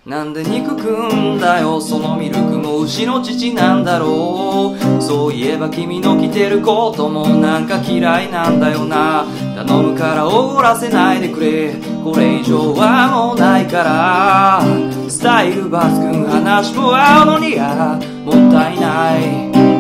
なんで憎くんだよ、そのミルクも牛の乳なんだろう。そういえば君の着てるコートもなんか嫌いなんだよな。頼むからおごらせないでくれ、これ以上はもうないから。スタイル抜群、話も合うのにもったいない。